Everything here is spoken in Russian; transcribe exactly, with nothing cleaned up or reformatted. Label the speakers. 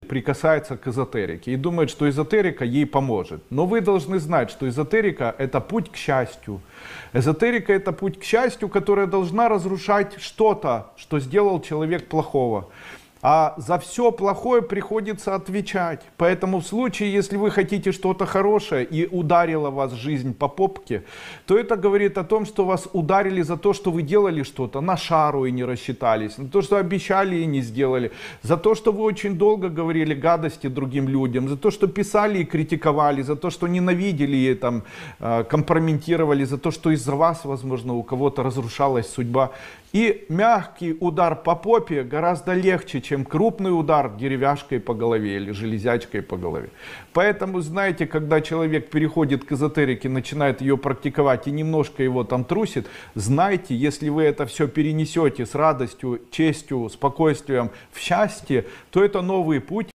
Speaker 1: прикасается к эзотерике и думает, что эзотерика ей поможет. Но вы должны знать, что эзотерика — это путь к счастью. Эзотерика — это путь к счастью, которая должна разрушать что-то, что сделал человек плохого. А за все плохое приходится отвечать. Поэтому в случае, если вы хотите что-то хорошее и ударила вас жизнь по попке, то это говорит о том, что вас ударили за то, что вы делали что-то на шару и не рассчитались, за то, что обещали и не сделали, за то, что вы очень долго говорили гадости другим людям, за то, что писали и критиковали, за то, что ненавидели и там, компрометировали, за то, что из-за вас, возможно, у кого-то разрушалась судьба. И мягкий удар по попе гораздо легче, чем крупный удар деревяшкой по голове или железячкой по голове. Поэтому, знаете, когда человек переходит к эзотерике, начинает ее практиковать и немножко его там трусит, знайте, если вы это все перенесете с радостью, честью, спокойствием в счастье, то это новый путь.